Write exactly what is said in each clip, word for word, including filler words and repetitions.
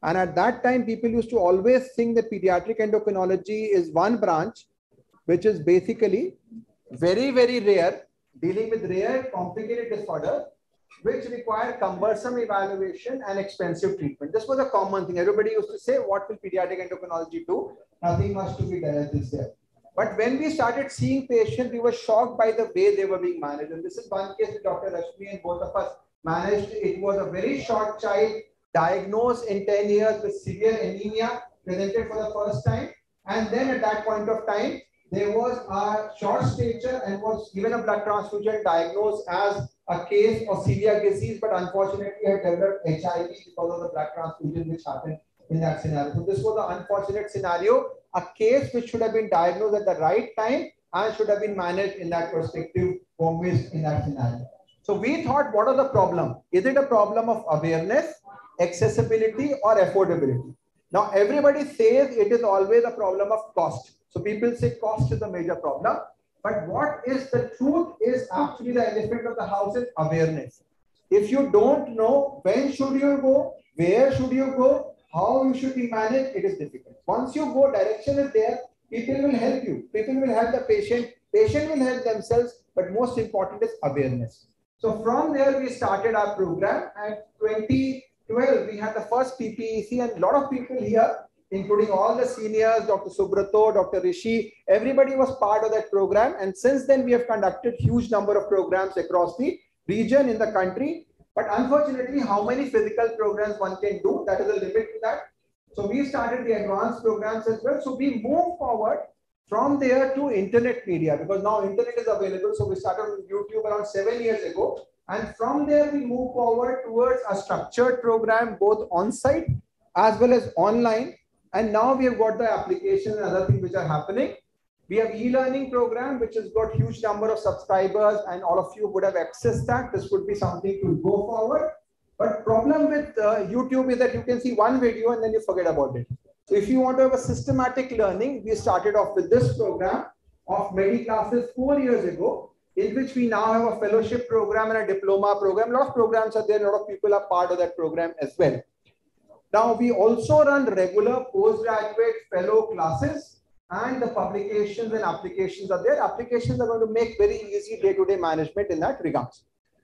And at that time, people used to always think that pediatric endocrinology is one branch, which is basically very, very rare, dealing with rare, complicated disorder, which require cumbersome evaluation and expensive treatment. This was a common thing. Everybody used to say, what will pediatric endocrinology do? Nothing much to be done this there. But when we started seeing patients, we were shocked by the way they were being managed. And this is one case with Doctor Rashmi and both of us managed. It was a very short child, diagnosed in ten years with severe anemia, presented for the first time. And then at that point of time, there was a short stature and was given a blood transfusion, diagnosed as a case of celiac disease, but unfortunately had developed H I V because of the blood transfusion which happened in that scenario. So this was an unfortunate scenario, a case which should have been diagnosed at the right time and should have been managed in that perspective or missed in that scenario. So we thought, what are the problem? Is it a problem of awareness, accessibility, or affordability? Now everybody says it is always a problem of cost. So people say cost is a major problem. But what is the truth is actually the elephant of the house is awareness. If you don't know when should you go, where should you go, how you should be managed, it is difficult. Once you go, direction is there, people will help you. People will help the patient, patient will help themselves, but most important is awareness. So from there, we started our program, and twenty twelve, we had the first P P E C, and a lot of people here, including all the seniors, Doctor Subrato, Doctor Rishi, everybody was part of that program. And since then, we have conducted huge number of programs across the region in the country. But unfortunately, how many physical programs one can do, that is a limit to that. So we started the advanced programs as well. So we moved forward from there to internet media, because now internet is available. So we started on YouTube around seven years ago. And from there, we moved forward towards a structured program, both on-site as well as online. And now we have got the application and other things which are happening. We have e-learning program, which has got huge number of subscribers, and all of you would have accessed that. This would be something to go forward. But problem with uh, YouTube is that you can see one video and then you forget about it. So if you want to have a systematic learning, we started off with this program of Medi classes four years ago, in which we now have a fellowship program and a diploma program. A lot of programs are there. A lot of people are part of that program as well. Now, we also run regular postgraduate fellow classes, and the publications and applications are there. Applications are going to make very easy day-to-day management in that regards.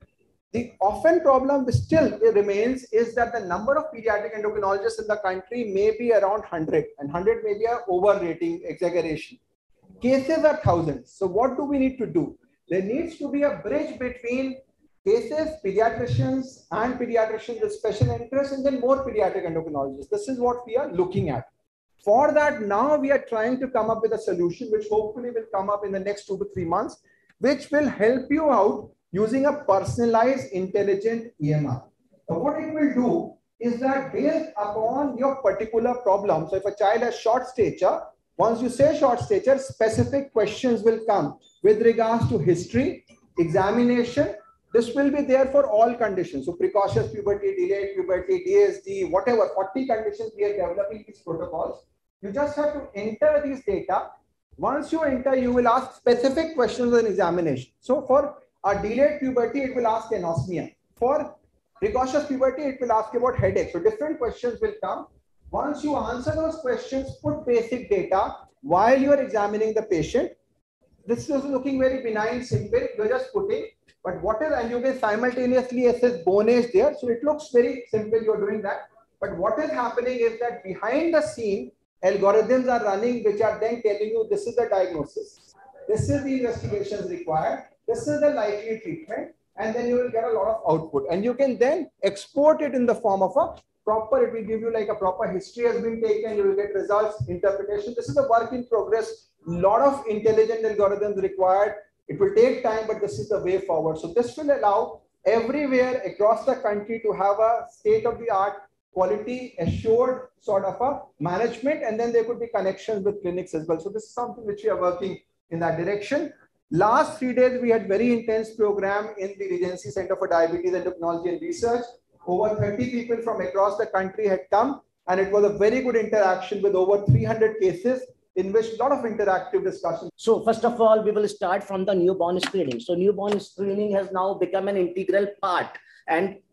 The often problem which still remains is that the number of pediatric endocrinologists in the country may be around one hundred, and one hundred may be an overrating, exaggeration. Cases are thousands. So what do we need to do? There needs to be a bridge between cases, pediatricians, and pediatricians with special interest, and then more pediatric endocrinologists. This is what we are looking at. For that, now we are trying to come up with a solution, which hopefully will come up in the next two to three months, which will help you out using a personalized, intelligent E M R. So what it will do is that based upon your particular problem, so if a child has short stature, once you say short stature, specific questions will come with regards to history, examination. This will be there for all conditions. So precocious puberty, delayed puberty, D S D, whatever, forty conditions we are developing these protocols. You just have to enter these data. Once you enter, you will ask specific questions in examination. So for a delayed puberty, it will ask anosmia. For precocious puberty, it will ask about headache. So different questions will come. Once you answer those questions, put basic data while you are examining the patient. This is looking very benign, simple. You're just putting, but what is, and you can simultaneously assess bone age there. So it looks very simple, you're doing that. But what is happening is that behind the scene, algorithms are running, which are then telling you this is the diagnosis. This is the investigations required. This is the likely treatment. And then you will get a lot of output. And you can then export it in the form of a proper, it will give you like a proper history has been taken. You will get results, interpretation. This is a work in progress. A lot of intelligent algorithms required. It will take time, but this is the way forward. So this will allow everywhere across the country to have a state-of-the-art, quality assured sort of a management. And then there could be connections with clinics as well. So this is something which we are working in that direction. Last three days, we had very intense program in the Regency Center for Diabetes Endocrinology and Research. Over thirty people from across the country had come, and it was a very good interaction with over three hundred cases in which a lot of interactive discussion. So first of all, we will start from the newborn screening. So newborn screening has now become an integral part, and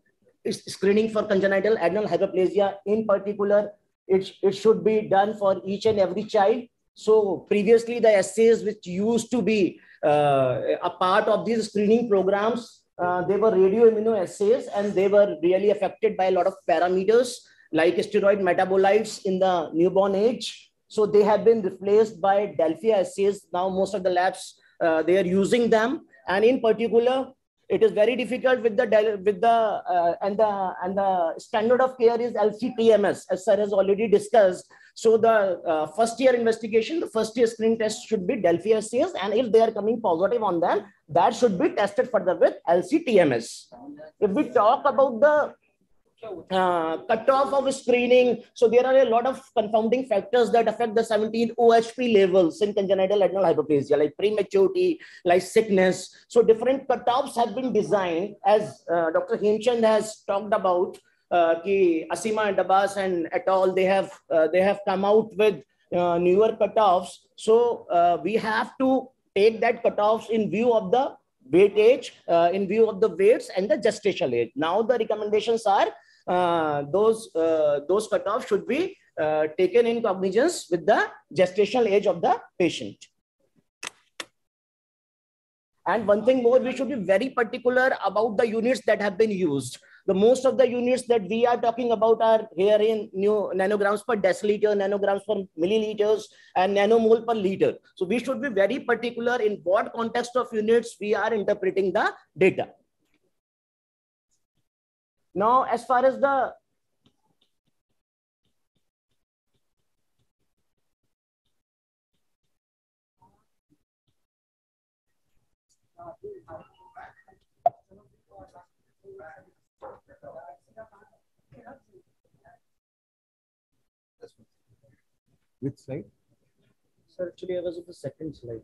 screening for congenital adrenal hyperplasia. In particular, it, it should be done for each and every child. So previously, the assays which used to be uh, a part of these screening programs, uh, they were radioimmunoassays, and they were really affected by a lot of parameters like steroid metabolites in the newborn age. So they have been replaced by Delphi assays. Now most of the labs, uh, they are using them. And in particular, it is very difficult with the with the uh, and the and the standard of care is L C T M S, as sir has already discussed. So the uh, first year investigation, the first year screening test should be Delphi assays, and if they are coming positive on them, that should be tested further with L C T M S. If we talk about the uh, cutoff of screening, so there are a lot of confounding factors that affect the seventeen O H P levels in congenital adrenal hyperplasia, like prematurity, like sickness. So different cutoffs have been designed, as uh, Doctor Hemchand has talked about. Uh, ki Asima and Abbas and et al. They have uh, they have come out with uh, newer cutoffs. So uh, we have to take that cutoffs in view of the weight age, uh, in view of the weights and the gestational age. Now the recommendations are uh, those uh, those cutoffs should be uh, taken in cognizance with the gestational age of the patient. And one thing more, we should be very particular about the units that have been used. The most of the units that we are talking about are here in new nanograms per deciliter, nanograms per milliliters, and nanomole per liter. So we should be very particular in what context of units we are interpreting the data. Now, as far as the Which slide? Sir, actually, I was at the second slide.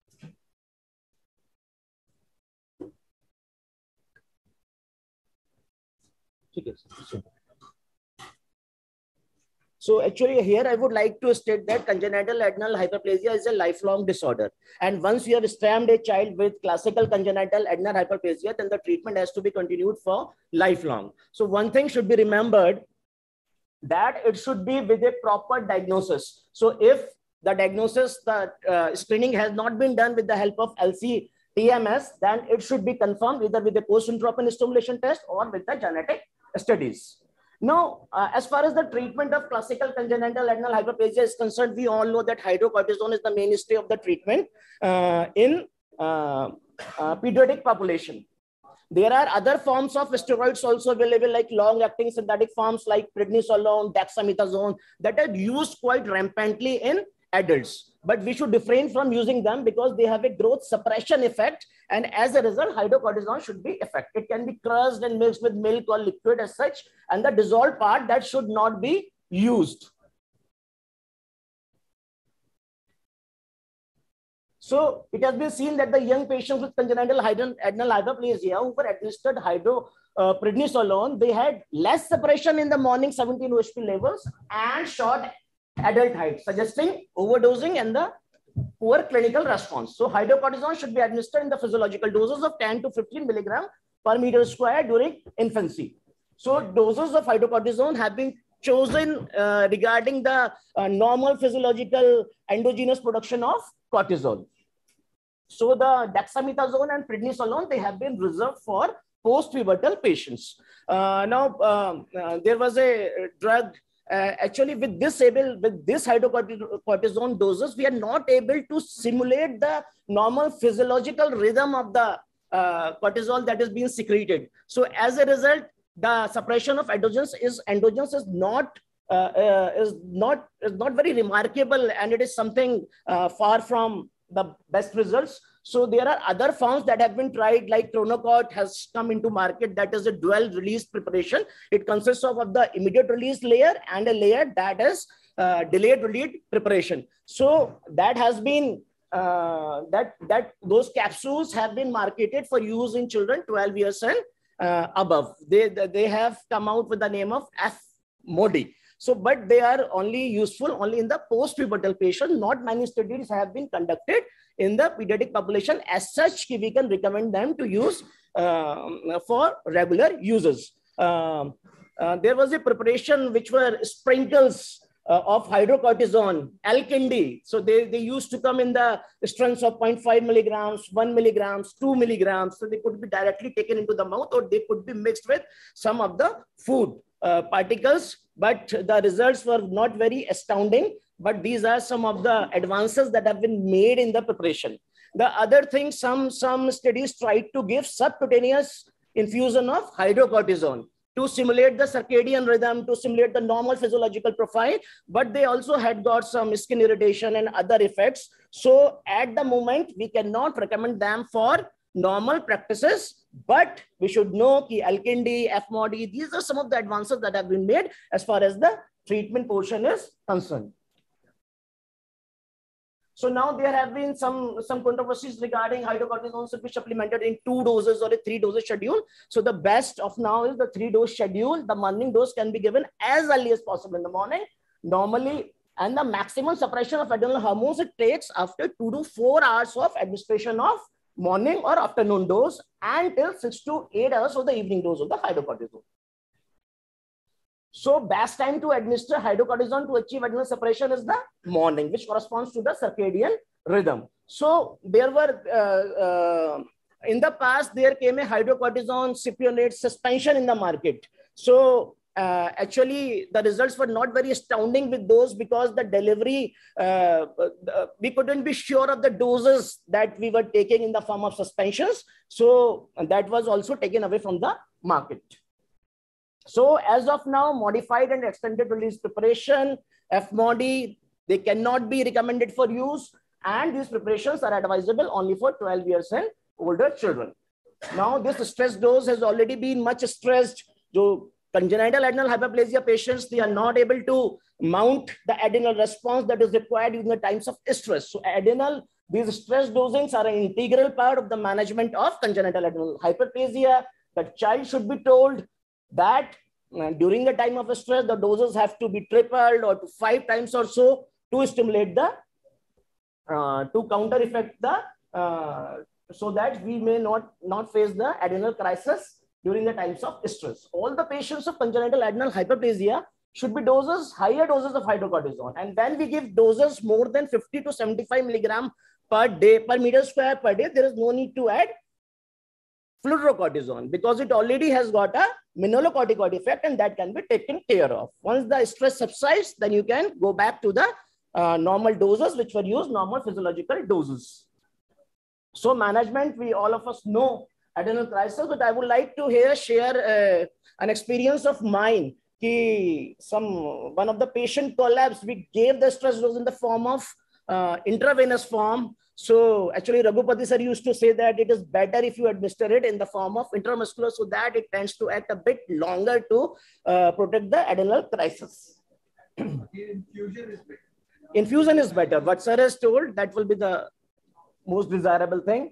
So actually here I would like to state that congenital adrenal hyperplasia is a lifelong disorder. And once you have stamped a child with classical congenital adrenal hyperplasia, then the treatment has to be continued for lifelong. So one thing should be remembered, that it should be with a proper diagnosis. So if the diagnosis, the uh, screening has not been done with the help of L C T M S, then it should be confirmed either with a post-syntropic stimulation test or with the genetic studies. Now, uh, as far as the treatment of classical congenital adrenal hyperplasia is concerned, we all know that hydrocortisone is the mainstay of the treatment uh, in uh, uh, pediatric population. There are other forms of steroids also available, like long-acting synthetic forms like prednisolone, dexamethasone, that are used quite rampantly in adults. But we should refrain from using them because they have a growth suppression effect, and as a result, hydrocortisone should be effective. It can be crushed and mixed with milk or liquid as such, and the dissolved part, that should not be used. So it has been seen that the young patients with congenital adrenal hyperplasia who were administered hydroprednisolone, uh, they had less separation in the morning seventeen O H P levels and short adult height, suggesting overdosing and the poor clinical response. So hydrocortisone should be administered in the physiological doses of ten to fifteen milligram per meter square during infancy. So doses of hydrocortisone have been chosen uh, regarding the uh, normal physiological endogenous production of cortisol. So the dexamethasone and prednisolone, they have been reserved for post-pubertal patients. Uh, now, uh, uh, there was a drug, uh, actually with this able, with this hydrocortisone doses, we are not able to simulate the normal physiological rhythm of the uh, cortisol that is being secreted. So as a result, the suppression of endogenous is endogenous is not uh, uh, is not is not very remarkable, and it is something uh, far from the best results. So there are other forms that have been tried, like Tronocort has come into market, that is a dual release preparation. It consists of, of the immediate release layer and a layer that is uh, delayed release preparation. So that has been uh, that that those capsules have been marketed for use in children twelve years and uh, above. They they have come out with the name of F MODI. So, but they are only useful only in the post-pubertal patient. Not many studies have been conducted in the pediatric population. As such, we can recommend them to use uh, for regular users. uh, uh, there was a preparation which were sprinkles uh, of hydrocortisone, Alkindi. So they, they used to come in the strengths of zero point five milligrams, one milligrams, two milligrams. So they could be directly taken into the mouth, or they could be mixed with some of the food uh, particles. But the results were not very astounding. But these are some of the advances that have been made in the preparation. The other thing, some, some studies tried to give subcutaneous infusion of hydrocortisone to simulate the circadian rhythm, to simulate the normal physiological profile, but they also had got some skin irritation and other effects. So at the moment, we cannot recommend them for normal practices, but we should know that Alkindi, F M O D, these are some of the advances that have been made as far as the treatment portion is concerned. So now there have been some, some controversies regarding hydrocortisone should be supplemented in two doses or a three doses schedule. So the best of now is the three dose schedule. The morning dose can be given as early as possible in the morning, normally, and the maximum suppression of adrenal hormones it takes after two to four hours of administration of morning or afternoon dose until six to eight hours of the evening dose of the hydrocortisone. So best time to administer hydrocortisone to achieve adrenal suppression is the morning, which corresponds to the circadian rhythm. So there were, uh, uh, in the past, there came a hydrocortisone cypionate suspension in the market. So uh, actually, the results were not very astounding with those because the delivery, uh, we couldn't be sure of the doses that we were taking in the form of suspensions. So that was also taken away from the market. So as of now, modified and extended release preparation, F M O D, they cannot be recommended for use. And these preparations are advisable only for twelve years and older children. Now, this stress dose has already been much stressed. So congenital adrenal hyperplasia patients, they are not able to mount the adrenal response that is required during the times of stress. So adrenal, these stress dosings are an integral part of the management of congenital adrenal hyperplasia. The child should be told that uh, during the time of stress, the doses have to be tripled or to five times or so to stimulate the, uh, to counter effect the, uh, so that we may not, not face the adrenal crisis during the times of stress. All the patients of congenital adrenal hyperplasia should be doses, higher doses of hydrocortisone. And when we give doses more than fifty to seventy-five milligram per day, per meter square per day, there is no need to add fludrocortisone because it already has got a mineralocorticoid effect and that can be taken care of. Once the stress subsides, then you can go back to the uh, normal doses which were used, normal physiological doses. So management, we all of us know adrenal crisis, but I would like to here share uh, an experience of mine. Ki some, one of the patient collapsed, we gave the stress dose in the form of uh, intravenous form. So actually Raghupati sir used to say that it is better if you administer it in the form of intramuscular so that it tends to act a bit longer to uh, protect the adrenal crisis. Infusion is better. Infusion is better. What sir has told, that will be the most desirable thing.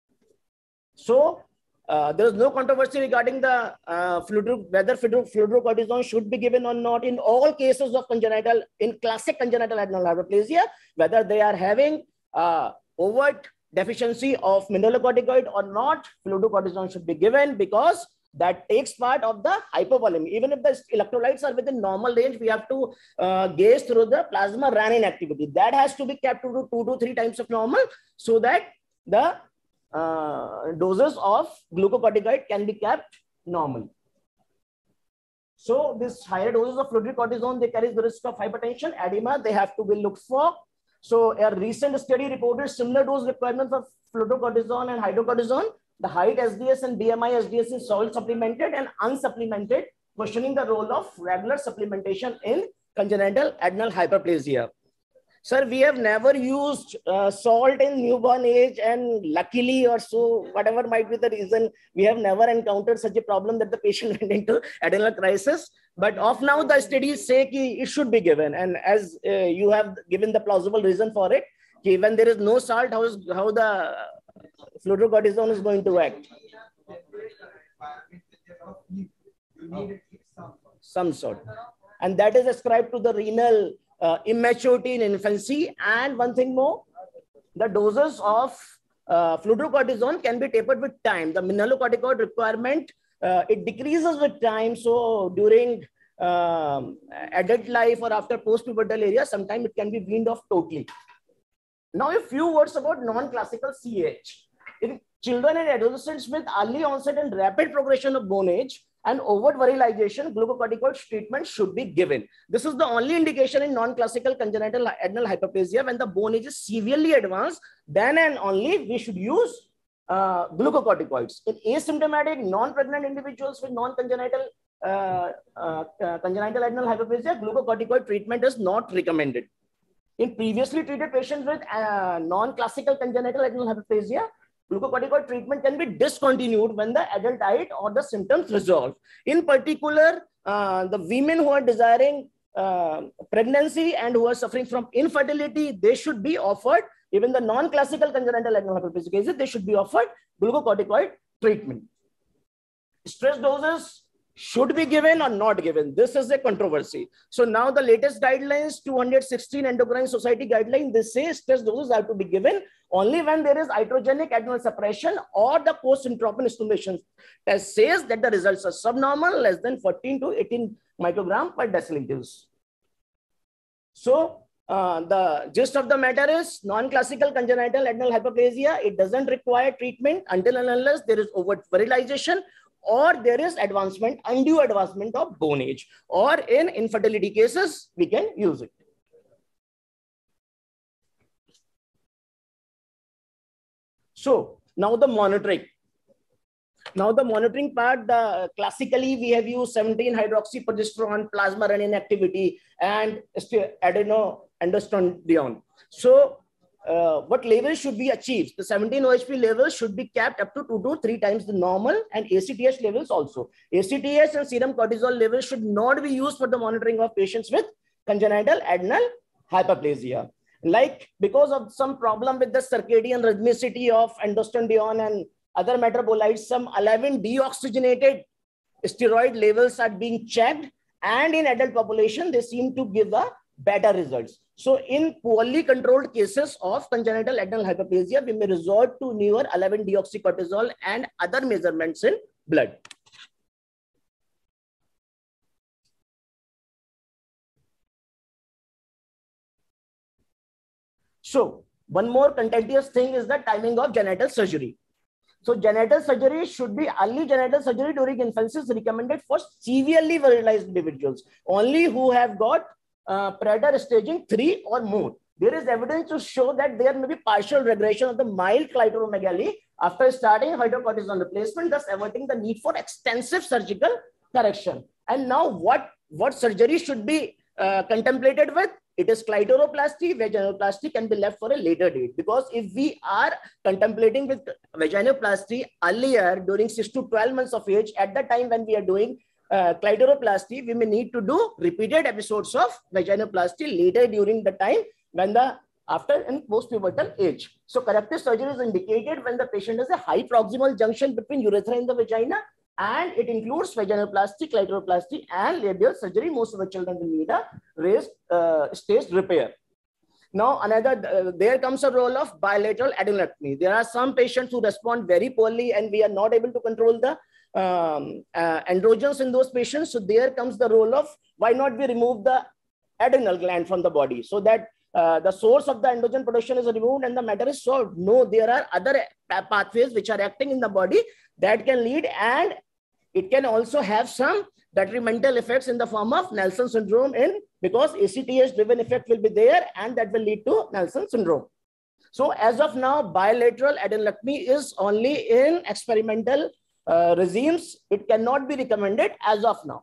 So uh, there is no controversy regarding the uh, fludro, whether fludrocortisone should be given or not in all cases of congenital, in classic congenital adrenal hyperplasia, whether they are having uh, overt deficiency of mineralocorticoid or not, fludrocortisone should be given because that takes part of the hypovolemic. Even if the electrolytes are within normal range, we have to uh, gauge through the plasma renin activity. That has to be kept to two to three times of normal so that the uh, doses of glucocorticoid can be kept normal. So this higher doses of fludrocortisone, they carry the risk of hypertension, edema, they have to be looked for. So a recent study reported similar dose requirement for fludrocortisone and hydrocortisone. The height S D S and B M I S D S is salt supplemented and unsupplemented, questioning the role of regular supplementation in congenital adrenal hyperplasia. Sir, we have never used uh, salt in newborn age, and luckily or so, whatever might be the reason, we have never encountered such a problem that the patient went into adrenal crisis. But of now, the studies say ki it should be given. And as uh, you have given the plausible reason for it, ki when there is no salt, how, is, how the fludrocortisone is going to act? Some sort. And that is ascribed to the renal uh, immaturity in infancy. And one thing more, the doses of uh, fludrocortisone can be tapered with time. The mineralocorticoid requirement uh, it decreases with time. So during um, adult life or after post-pubertal area, sometimes it can be weaned off totally. Now, a few words about non-classical C A H. In children and adolescents with early onset and rapid progression of bone age and overt virilization, glucocorticoid treatment should be given. This is the only indication in non-classical congenital adrenal hyperplasia when the bone age is severely advanced. Then and only we should use uh, glucocorticoids. In asymptomatic non-pregnant individuals with non-congenital uh, uh, uh, congenital adrenal hyperplasia, glucocorticoid treatment is not recommended. In previously treated patients with uh, non-classical congenital adrenal hyperplasia, glucocorticoid treatment can be discontinued when the adult diet or the symptoms resolve. In particular, uh, the women who are desiring uh, pregnancy and who are suffering from infertility, they should be offered, even the non-classical congenital adrenal hyperplasia cases, they should be offered glucocorticoid treatment. Stress doses should be given or not given. This is a controversy. So now the latest guidelines, two hundred sixteen Endocrine Society guidelines, they say stress doses have to be given only when there is iatrogenic adrenal suppression or the post-syntropin stimulation test says that the results are subnormal, less than fourteen to eighteen microgram per deciliters. So uh, the gist of the matter is non-classical congenital adrenal hyperplasia, it doesn't require treatment until and unless there is overt virilization or there is advancement, undue advancement of bone age, or in infertility cases, we can use it. So now the monitoring. Now the monitoring part, the classically we have used seventeen hydroxyprogesterone, plasma renin activity, and adrenoendostenedione. So Uh, what level should be achieved? The seventeen O H P levels should be capped up to two to three times the normal, and A C T H levels also. A C T H and serum cortisol levels should not be used for the monitoring of patients with congenital adrenal hyperplasia. Like because of some problem with the circadian rhythmicity of endostenedione and other metabolites, some eleven deoxygenated steroid levels are being checked, and in adult population, they seem to give a better results. So in poorly controlled cases of congenital adrenal hyperplasia, we may resort to newer eleven deoxycortisol and other measurements in blood. So one more contentious thing is the timing of genital surgery. So genital surgery should be early genital surgery during infancy is recommended for severely virilized individuals, only who have got Uh, predator staging three or more. There is evidence to show that there may be partial regression of the mild clitoromegaly after starting hydrocortisone replacement, thus averting the need for extensive surgical correction. And now what, what surgery should be uh, contemplated with? It is clitoroplasty. Vaginoplasty can be left for a later date, because if we are contemplating with vaginoplasty earlier during six to twelve months of age, at the time when we are doing Uh, clitoroplasty, we may need to do repeated episodes of vaginoplasty later during the time when the after and post-pubertal age. So corrective surgery is indicated when the patient has a high proximal junction between urethra and the vagina, and it includes vaginoplasty, clitoroplasty, and labial surgery. Most of the children will need a raised uh, stage repair. Now, another uh, there comes a role of bilateral adrenalectomy. There are some patients who respond very poorly, and we are not able to control the Um, uh, androgens in those patients. So there comes the role of why not we remove the adrenal gland from the body so that uh, the source of the androgen production is removed and the matter is solved. No, there are other pathways which are acting in the body that can lead, and it can also have some detrimental effects in the form of Nelson syndrome, in because A C T H driven effect will be there, and that will lead to Nelson syndrome. So as of now, bilateral adrenalectomy is only in experimental Uh, regimes. It cannot be recommended as of now.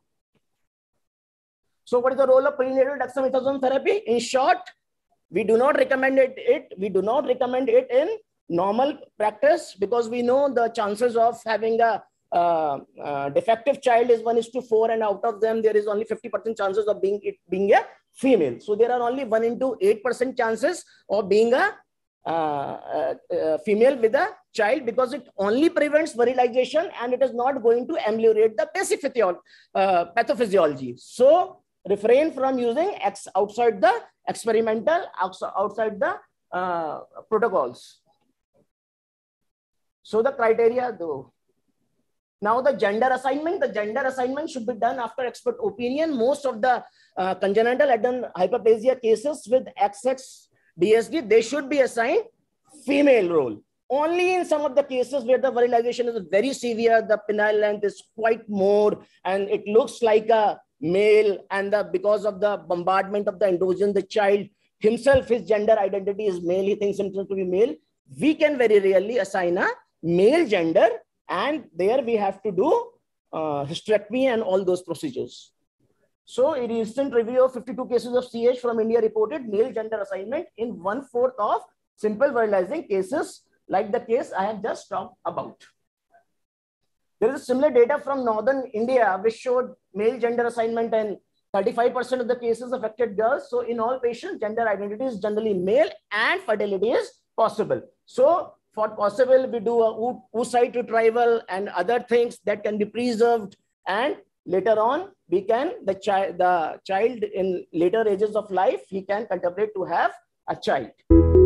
So what is the role of prenatal dexamethasone therapy? In short, we do not recommend it, it. We do not recommend it in normal practice, because we know the chances of having a uh, uh, defective child is one is to four, and out of them there is only fifty percent chances of being it being a female. So there are only one into eight percent chances of being a Uh, uh, uh, female with a child, because it only prevents virilization and it is not going to ameliorate the basic uh, pathophysiology. So refrain from using X outside the experimental, outside the uh, protocols. So the criteria though. Now the gender assignment, the gender assignment should be done after expert opinion. Most of the uh, congenital adrenal hyperplasia cases with X X D S D, they should be assigned female role. Only in some of the cases where the virilization is very severe, the penile length is quite more, and it looks like a male, and the, because of the bombardment of the androgen, the child himself, his gender identity is male, he thinks himself to be male, we can very rarely assign a male gender, and there we have to do uh, hysterectomy and all those procedures. So a recent review of fifty-two cases of C H from India reported male gender assignment in one-fourth of simple virilizing cases like the case I have just talked about. There is similar data from northern India which showed male gender assignment in thirty-five percent of the cases affected girls. So in all patients, gender identity is generally male and fertility is possible. So for possible, we do a oocyte retrieval and other things that can be preserved, and later on we can, the child, the child in later ages of life, he can contemplate to have a child.